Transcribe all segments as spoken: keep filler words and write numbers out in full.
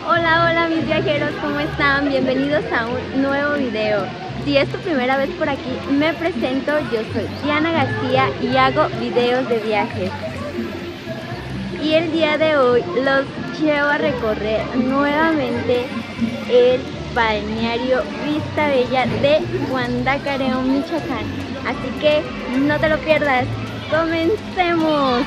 Hola, hola mis viajeros, ¿cómo están? Bienvenidos a un nuevo video. Si es tu primera vez por aquí, me presento, yo soy Diana García y hago videos de viajes. Y el día de hoy los llevo a recorrer nuevamente el balneario Vista Bella de Guandacareo, Michoacán. Así que no te lo pierdas, ¡comencemos!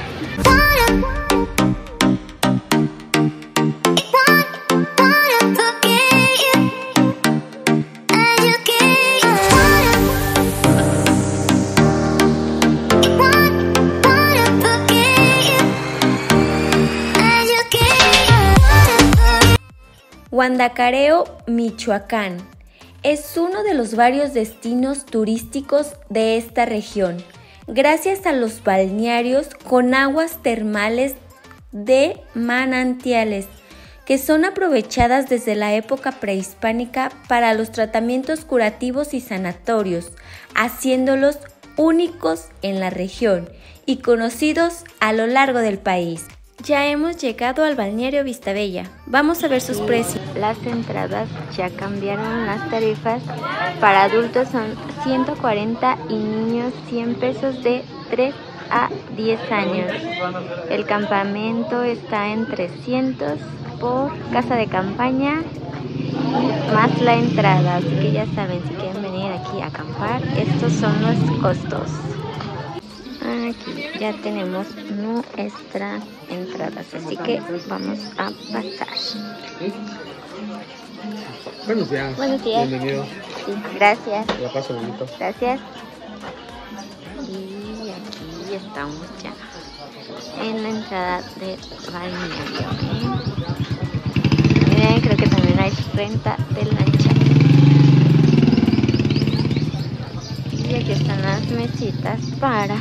Guandacareo, Michoacán, es uno de los varios destinos turísticos de esta región, gracias a los balnearios con aguas termales de manantiales, que son aprovechadas desde la época prehispánica para los tratamientos curativos y sanatorios, haciéndolos únicos en la región y conocidos a lo largo del país. Ya hemos llegado al balneario Vista Bella. Vamos a ver sus precios. Las entradas ya cambiaron las tarifas. Para adultos son ciento cuarenta y niños cien pesos de tres a diez años. El campamento está en trescientos por casa de campaña más la entrada. Así que ya saben, si quieren venir aquí a acampar, estos son los costos. Aquí ya tenemos nuestras entradas, así que vamos a pasar. Buenos días. Buenos días. Bienvenido. Sí, gracias. La paso bonito. Gracias. Y aquí estamos ya en la entrada de balneario. ¿eh? Miren, creo que también hay renta de lancha. Y aquí están las mesitas para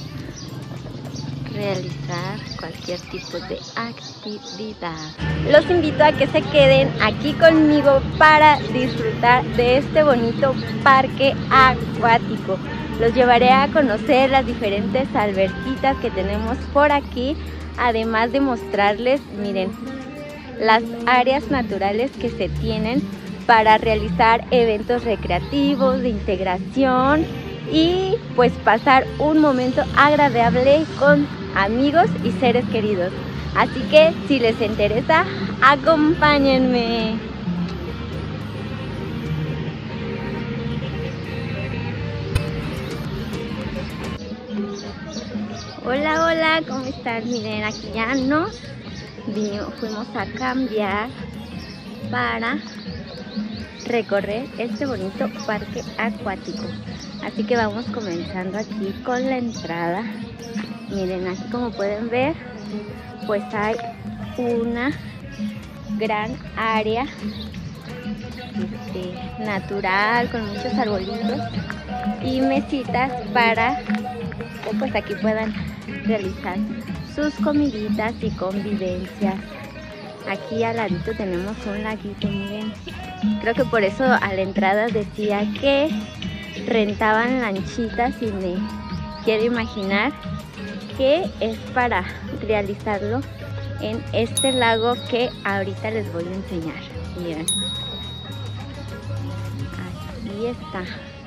realizar cualquier tipo de actividad. Los invito a que se queden aquí conmigo para disfrutar de este bonito parque acuático. Los llevaré a conocer las diferentes alberquitas que tenemos por aquí, además de mostrarles, miren, las áreas naturales que se tienen para realizar eventos recreativos, de integración y pues pasar un momento agradable con amigos y seres queridos. Así que si les interesa, acompáñenme. Hola, hola, ¿cómo están? Miren, aquí ya nos vinimos, fuimos a cambiar para recorrer este bonito parque acuático. Así que vamos comenzando aquí con la entrada. Miren, aquí como pueden ver, pues hay una gran área este, natural con muchos arbolitos y mesitas para que pues aquí puedan realizar sus comiditas y convivencias. Aquí al ladito tenemos un laguito, miren. Creo que por eso a la entrada decía que rentaban lanchitas y me quiero imaginar que es para realizarlo en este lago que ahorita les voy a enseñar. Miren, aquí está.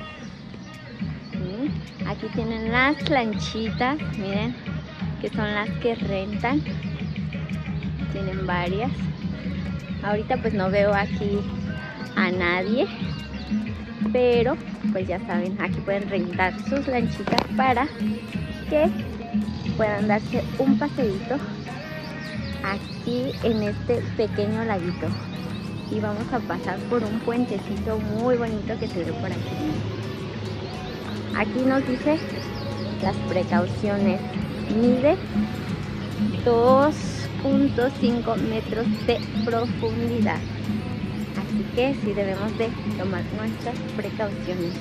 ¿Sí? Aquí tienen las lanchitas, miren, que son las que rentan. Tienen varias. Ahorita pues no veo aquí a nadie, pero pues ya saben, aquí pueden rentar sus lanchitas para que puedan darse un paseíto aquí en este pequeño laguito. Y vamos a pasar por un puentecito muy bonito que se ve por aquí. Aquí nos dice las precauciones. Mide dos punto cinco metros de profundidad. Así que sí debemos de tomar nuestras precauciones.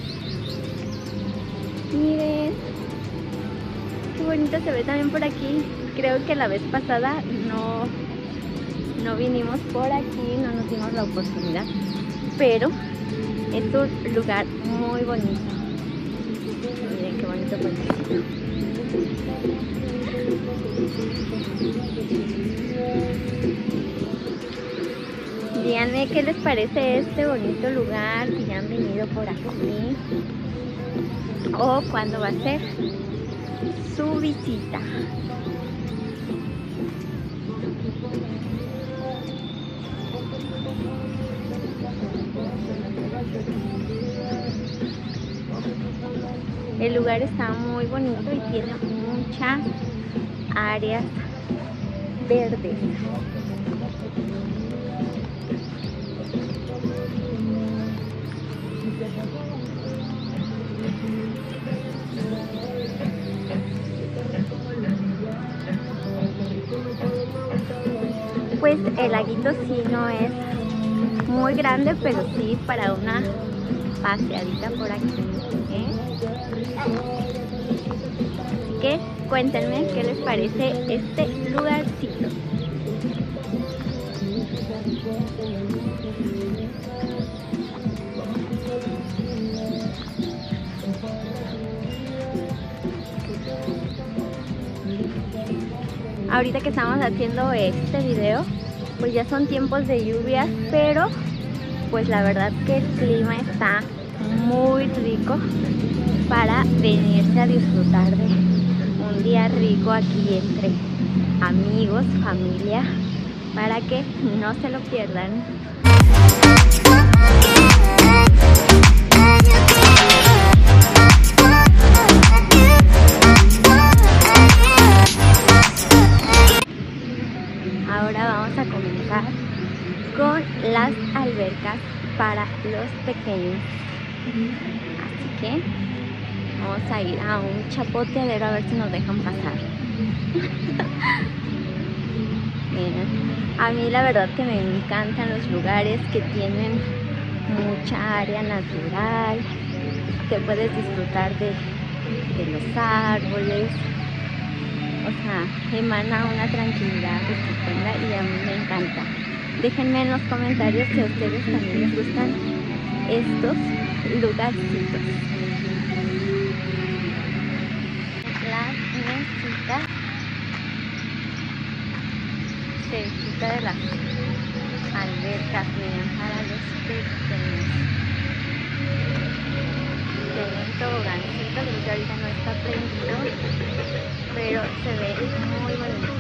Miren, qué bonito se ve también por aquí. Creo que la vez pasada no, no vinimos por aquí, no nos dimos la oportunidad, pero es un lugar muy bonito. Miren qué bonito puentecito. Díganme qué les parece este bonito lugar, si ya han venido por aquí o cuándo va a ser su visita. El lugar está muy bonito y tiene muchas áreas verdes. Pues el laguito sí no es muy grande, pero sí para una paseadita por aquí, ¿eh? Así que cuéntenme qué les parece este lugarcito. Ahorita que estamos haciendo este video, pues ya son tiempos de lluvias, pero pues la verdad que el clima está muy rico para venirse a disfrutar de un día rico aquí entre amigos, familia, para que no se lo pierdan. Ahora vamos a comenzar con las albercas para los pequeños. Así que vamos a ir a un chapoteadero a ver si nos dejan pasar. Miren, a mí la verdad que me encantan los lugares que tienen mucha área natural, que puedes disfrutar de, de los árboles. O sea, emana una tranquilidad estupenda y a mí me encanta. Déjenme en los comentarios si a ustedes también les gustan estos lugarcitos. Las mesitas cerquita de las albercas, miren, para los pequeños. Tienen tobogancito, creo que ahorita no está prendido, pero se ve muy bonito.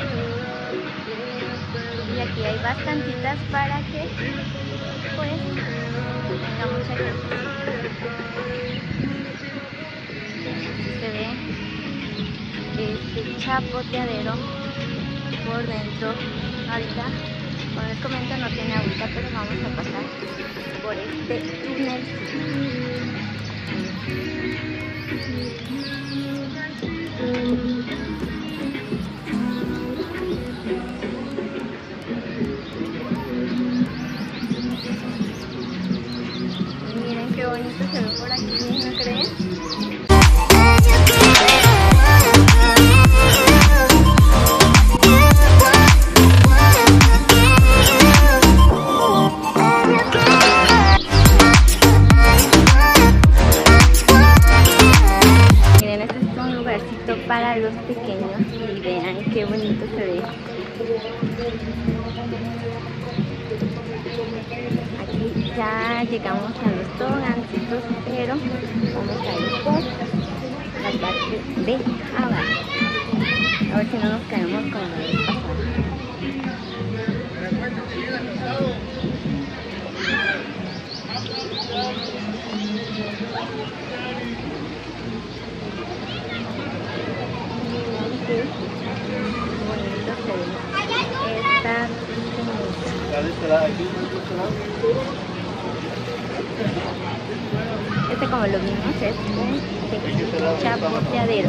Y aquí hay bastantitas para que pues tenga mucha gente. Se ve este chapoteadero por dentro. Ahorita, como les comento, no tiene agüita, pero vamos a pasar por este túnel. Miren qué bonito se ve por aquí, ¿no creen? Para los pequeños y vean qué bonito se ve. Aquí ya llegamos a los tobogancitos, pero vamos a ir por la parte de abajo. A ver si no nos caemos como la vez pasada. Bonito se ve esta este, como lo vimos, es un chapoteadero.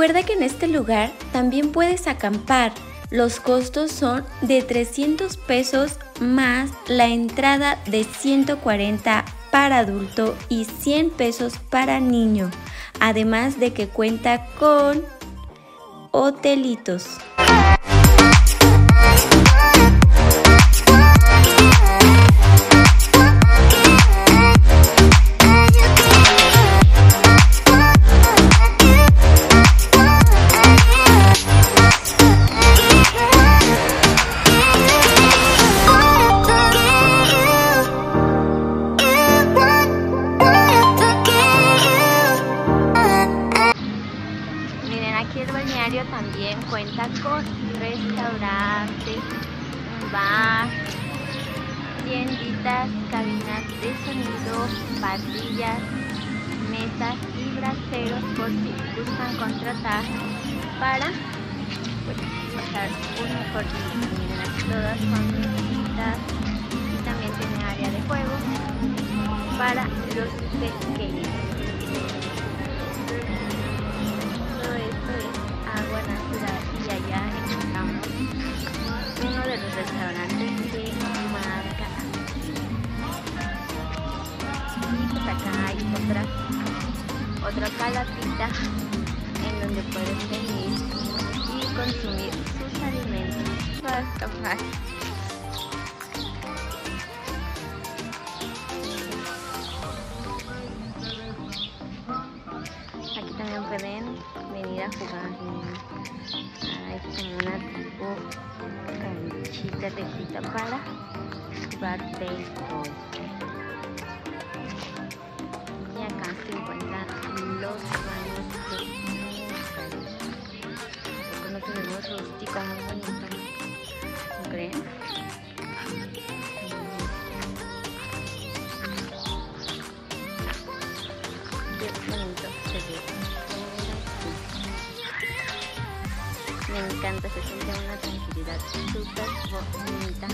Recuerda que en este lugar también puedes acampar. Los costos son de trescientos pesos más la entrada de ciento cuarenta para adulto y cien pesos para niño, además de que cuenta con hotelitos. Aquí el balneario también cuenta con restaurantes, un bar, tienditas, cabinas de sonido, parrillas, mesas y braseros por si gustan contratar para pues, pasar un mejor día. Miren, aquí todas son mesitas y también tiene área de juego para los pequeños. Agua natural y allá encontramos uno de los restaurantes de marca. Y pues acá hay otra otra calatita en donde pueden venir y consumir sus alimentos para escapar. Aquí también pueden venir a jugar. Hay como una tipo canchita tejita para jugar béisbol. Y acá se encuentran los baños de mujeres. No tenemos rústico muy bonito, ¿no creen? Qué bonito se ve. Me encanta, se siente una tranquilidad súper bonita.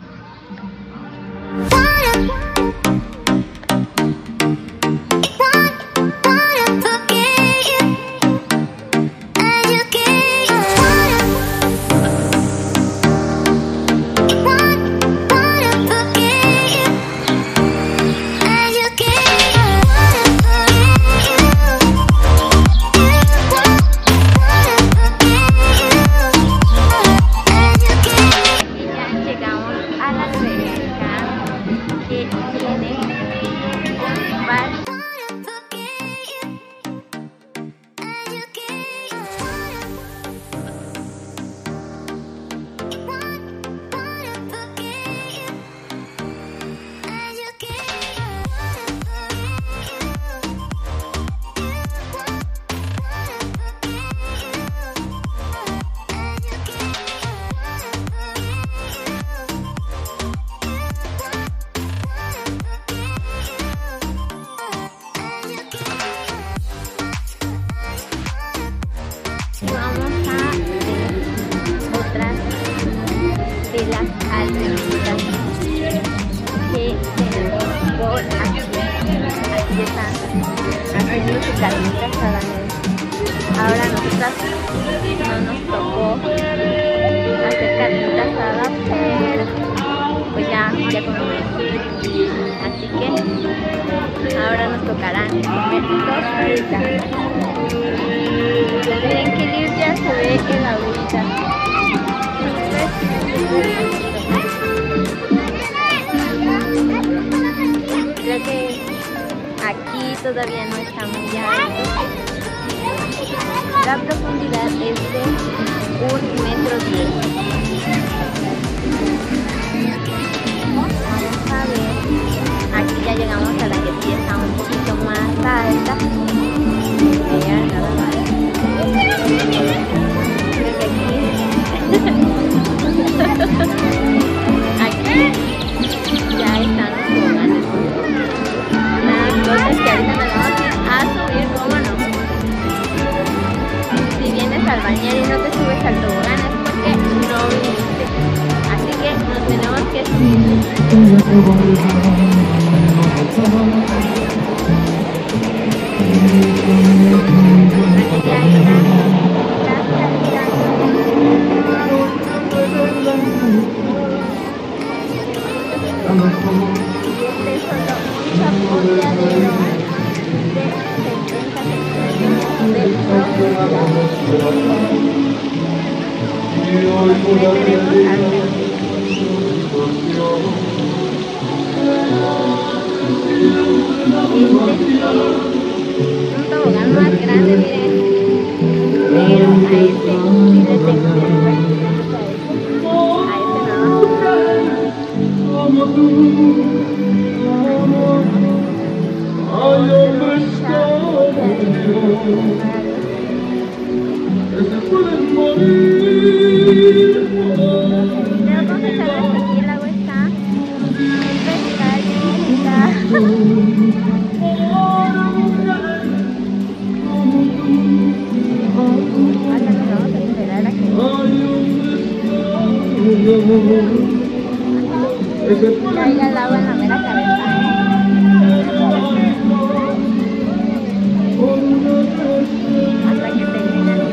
Vamos a ver otras de las alberquitas que tenemos por aquí. Aquí están haciendo su carnita asada. Ahora nosotras no nos tocó hacer carnita asada, pero pues ya, ya comimos. Así que ahora nos tocarán comer tortitas. Miren qué limpia se ve el agüita. Creo que aquí todavía no está muy alto. La profundidad es de un metro diez. Vamos a ver. Aquí ya llegamos a la que sí está un poquito más alta. Allá nada más. Aquí ya están los toboganes. Las cosas que ahorita nos vamos a subir, ¿cómo no? Si vienes al balneario y no te subes al tobogán es porque no viniste. Así que nos tenemos que subir. Un tobogán más grande, miren, pero a este sí le tengo miedo, a este no. Pero con que salga hasta aquí el agua está súper caliente. Ahora nos vamos a esperar a que caiga el agua en la mera cabeza. Hasta que termine el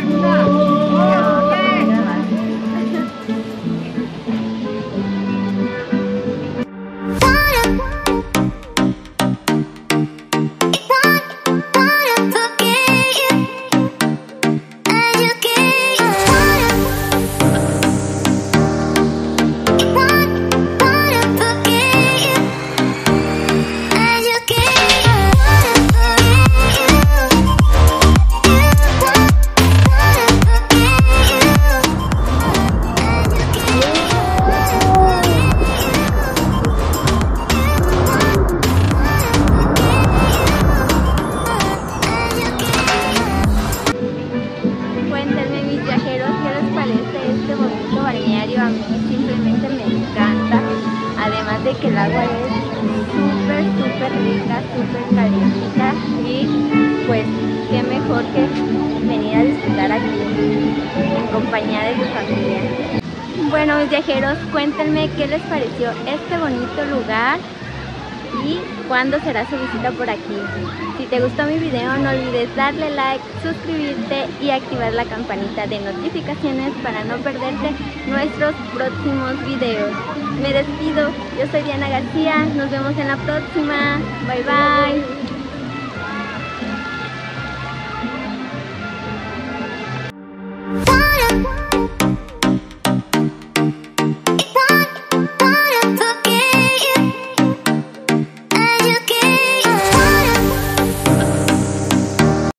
de que el agua es súper, súper rica, súper calientita y pues qué mejor que venir a disfrutar aquí en compañía de su familia. Bueno, mis viajeros, cuéntenme qué les pareció este bonito lugar y cuándo será su visita por aquí. Si te gustó mi video, no olvides darle like, suscribirte y activar la campanita de notificaciones para no perderte nuestros próximos videos. Me despido, yo soy Diana García, nos vemos en la próxima, bye bye.